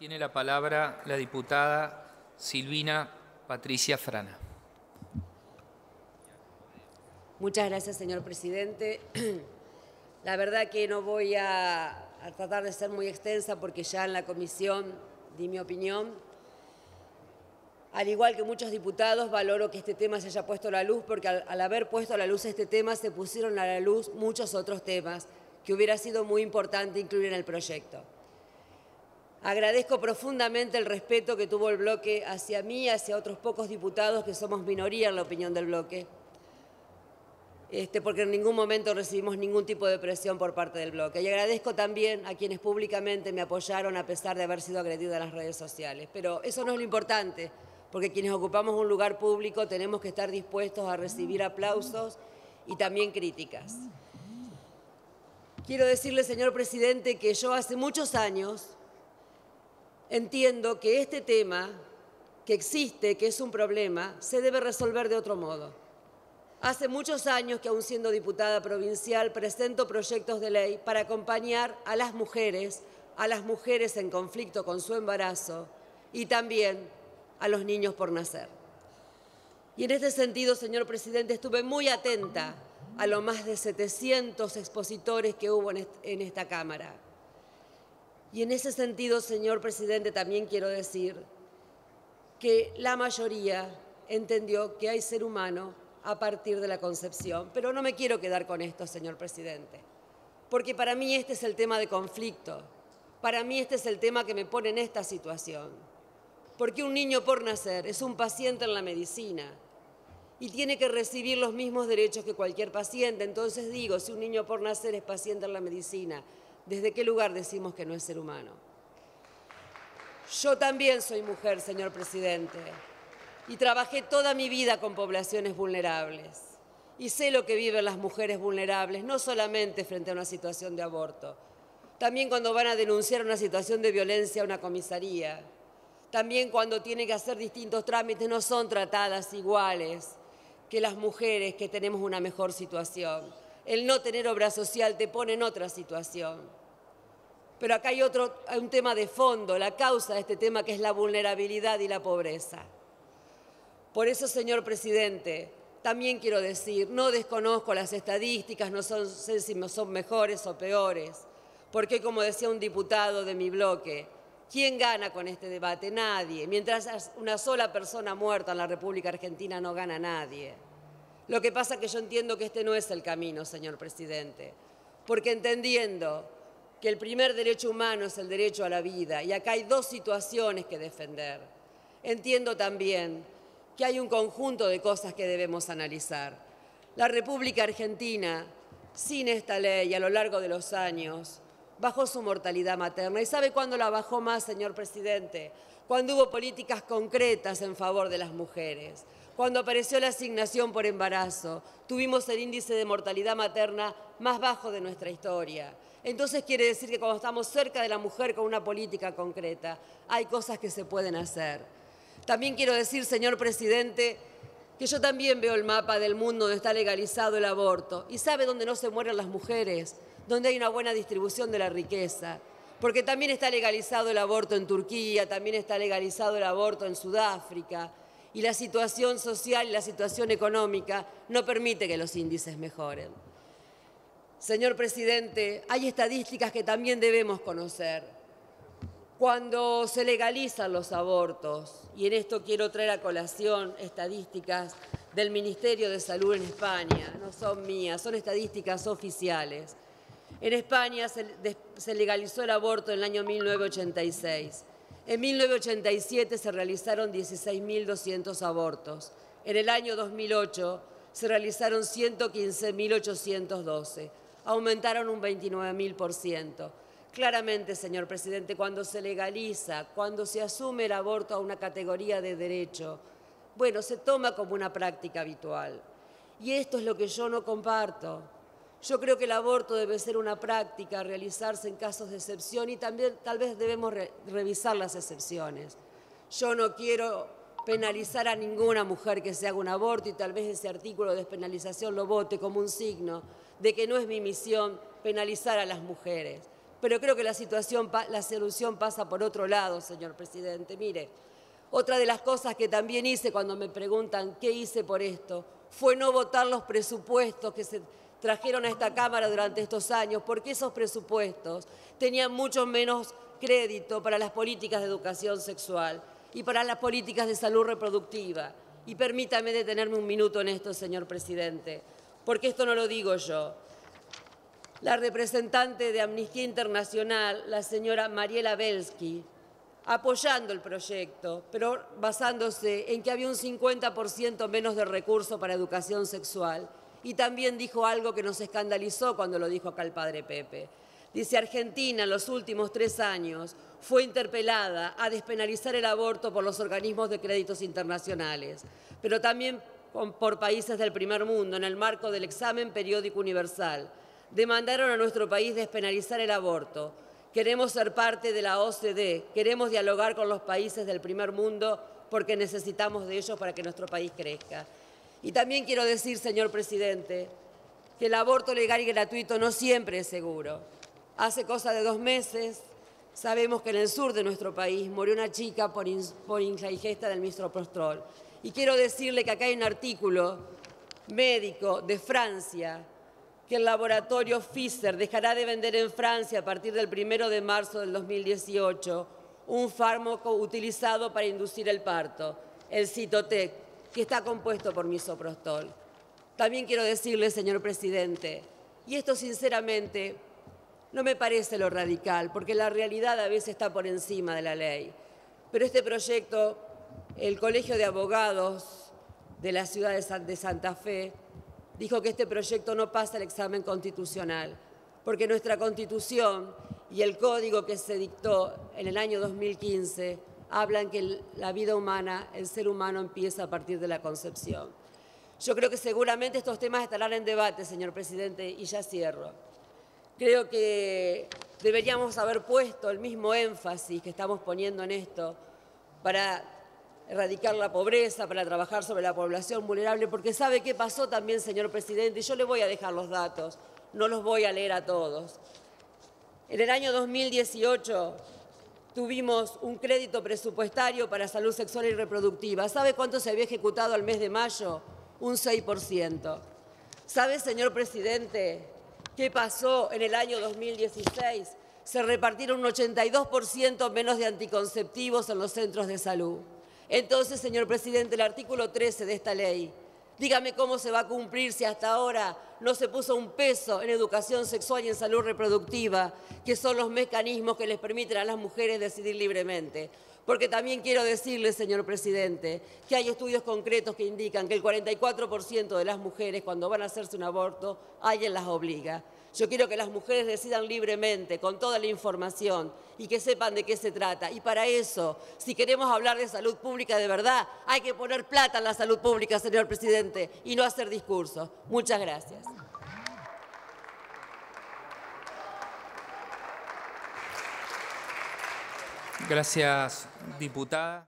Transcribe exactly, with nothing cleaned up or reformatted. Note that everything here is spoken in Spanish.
Tiene la palabra la diputada Silvina Patricia Frana. Muchas gracias, señor presidente. La verdad que no voy a, a tratar de ser muy extensa porque ya en la comisión di mi opinión. Al igual que muchos diputados, valoro que este tema se haya puesto a la luz porque al, al haber puesto a la luz este tema se pusieron a la luz muchos otros temas que hubiera sido muy importante incluir en el proyecto. Agradezco profundamente el respeto que tuvo el bloque hacia mí y hacia otros pocos diputados que somos minoría en la opinión del bloque, este, porque en ningún momento recibimos ningún tipo de presión por parte del bloque. Y agradezco también a quienes públicamente me apoyaron a pesar de haber sido agredida en las redes sociales. Pero eso no es lo importante, porque quienes ocupamos un lugar público tenemos que estar dispuestos a recibir aplausos y también críticas. Quiero decirle, señor presidente, que yo hace muchos años entiendo que este tema, que existe, que es un problema, se debe resolver de otro modo. Hace muchos años que, aún siendo diputada provincial, presento proyectos de ley para acompañar a las mujeres, a las mujeres en conflicto con su embarazo y también a los niños por nacer. Y en este sentido, señor presidente, estuve muy atenta a los más de setecientos expositores que hubo en esta Cámara. Y en ese sentido, señor presidente, también quiero decir que la mayoría entendió que hay ser humano a partir de la concepción. Pero no me quiero quedar con esto, señor presidente, porque para mí este es el tema de conflicto. Para mí este es el tema que me pone en esta situación. Porque un niño por nacer es un paciente en la medicina y tiene que recibir los mismos derechos que cualquier paciente. Entonces digo, si un niño por nacer es paciente en la medicina, ¿desde qué lugar decimos que no es ser humano? Yo también soy mujer, señor presidente, y trabajé toda mi vida con poblaciones vulnerables. Y sé lo que viven las mujeres vulnerables, no solamente frente a una situación de aborto, también cuando van a denunciar una situación de violencia a una comisaría, también cuando tienen que hacer distintos trámites, no son tratadas iguales que las mujeres que tenemos una mejor situación. El no tener obra social te pone en otra situación. Pero acá hay otro, hay un tema de fondo, la causa de este tema, que es la vulnerabilidad y la pobreza. Por eso, señor presidente, también quiero decir, no desconozco las estadísticas, no son, sé si son mejores o peores, porque como decía un diputado de mi bloque, ¿quién gana con este debate? Nadie. Mientras una sola persona muerta en la República Argentina no gana nadie. Lo que pasa es que yo entiendo que este no es el camino, señor presidente, porque entendiendo que el primer derecho humano es el derecho a la vida, y acá hay dos situaciones que defender, entiendo también que hay un conjunto de cosas que debemos analizar. La República Argentina, sin esta ley, a lo largo de los años, bajó su mortalidad materna. ¿Y sabe cuándo la bajó más, señor presidente? Cuando hubo políticas concretas en favor de las mujeres. Cuando apareció la asignación por embarazo, tuvimos el índice de mortalidad materna más bajo de nuestra historia. Entonces quiere decir que cuando estamos cerca de la mujer con una política concreta, hay cosas que se pueden hacer. También quiero decir, señor presidente, que yo también veo el mapa del mundo donde está legalizado el aborto. ¿Y sabe dónde no se mueren las mujeres? Donde hay una buena distribución de la riqueza. Porque también está legalizado el aborto en Turquía, también está legalizado el aborto en Sudáfrica. Y la situación social y la situación económica no permite que los índices mejoren. Señor presidente, hay estadísticas que también debemos conocer. Cuando se legalizan los abortos, y en esto quiero traer a colación estadísticas del Ministerio de Salud en España, no son mías, son estadísticas oficiales. En España se, se legalizó el aborto en el año mil novecientos ochenta y seis. En mil novecientos ochenta y siete se realizaron dieciséis mil doscientos abortos. En el año dos mil ocho se realizaron ciento quince mil ochocientos doce. Aumentaron un veintinueve mil por ciento. Claramente, señor presidente, cuando se legaliza, cuando se asume el aborto a una categoría de derecho, bueno, se toma como una práctica habitual. Y esto es lo que yo no comparto. Yo creo que el aborto debe ser una práctica a realizarse en casos de excepción y también tal vez debemos re revisar las excepciones. Yo no quiero penalizar a ninguna mujer que se haga un aborto y tal vez ese artículo de despenalización lo vote como un signo de que no es mi misión penalizar a las mujeres. pero creo que la, situación, la solución pasa por otro lado, señor presidente. Mire, otra de las cosas que también hice cuando me preguntan qué hice por esto, fue no votar los presupuestos que se trajeron a esta Cámara durante estos años, porque esos presupuestos tenían mucho menos crédito para las políticas de educación sexual y para las políticas de salud reproductiva. Y permítame detenerme un minuto en esto, señor presidente, porque esto no lo digo yo. La representante de Amnistía Internacional, la señora Mariela Belsky, apoyando el proyecto, pero basándose en que había un cincuenta por ciento menos de recursos para educación sexual. Y también dijo algo que nos escandalizó cuando lo dijo acá el padre Pepe. Dice, Argentina en los últimos tres años fue interpelada a despenalizar el aborto por los organismos de créditos internacionales, pero también por países del primer mundo en el marco del examen periódico universal. Demandaron a nuestro país despenalizar el aborto. Queremos ser parte de la O C D, queremos dialogar con los países del primer mundo porque necesitamos de ellos para que nuestro país crezca. Y también quiero decir, señor presidente, que el aborto legal y gratuito no siempre es seguro. Hace cosa de dos meses sabemos que en el sur de nuestro país murió una chica por, in, por ingesta del misoprostol. Y quiero decirle que acá hay un artículo médico de Francia que el laboratorio Pfizer dejará de vender en Francia a partir del primero de marzo del dos mil dieciocho un fármaco utilizado para inducir el parto, el Citotec, que está compuesto por misoprostol. También quiero decirle, señor presidente, y esto sinceramente no me parece lo radical, porque la realidad a veces está por encima de la ley, pero este proyecto, el Colegio de Abogados de la ciudad de Santa Fe, dijo que este proyecto no pasa el examen constitucional, porque nuestra Constitución y el Código que se dictó en el año dos mil quince hablan que la vida humana, el ser humano empieza a partir de la concepción. Yo creo que seguramente estos temas estarán en debate, señor presidente, y ya cierro. Creo que deberíamos haber puesto el mismo énfasis que estamos poniendo en esto para erradicar la pobreza, para trabajar sobre la población vulnerable, porque ¿sabe qué pasó también, señor presidente? Y yo le voy a dejar los datos, no los voy a leer a todos. En el año dos mil dieciocho tuvimos un crédito presupuestario para salud sexual y reproductiva. ¿Sabe cuánto se había ejecutado al mes de mayo? Un seis por ciento. ¿Sabe, señor presidente, qué pasó en el año dos mil dieciséis? Se repartieron un ochenta y dos por ciento menos de anticonceptivos en los centros de salud. Entonces, señor presidente, el artículo trece de esta ley, dígame cómo se va a cumplir si hasta ahora no se puso un peso en educación sexual y en salud reproductiva, que son los mecanismos que les permiten a las mujeres decidir libremente. Porque también quiero decirle, señor presidente, que hay estudios concretos que indican que el cuarenta y cuatro por ciento de las mujeres, cuando van a hacerse un aborto, alguien las obliga. Yo quiero que las mujeres decidan libremente, con toda la información, y que sepan de qué se trata. Y para eso, si queremos hablar de salud pública de verdad, hay que poner plata en la salud pública, señor presidente, y no hacer discursos. Muchas gracias. Gracias, diputada.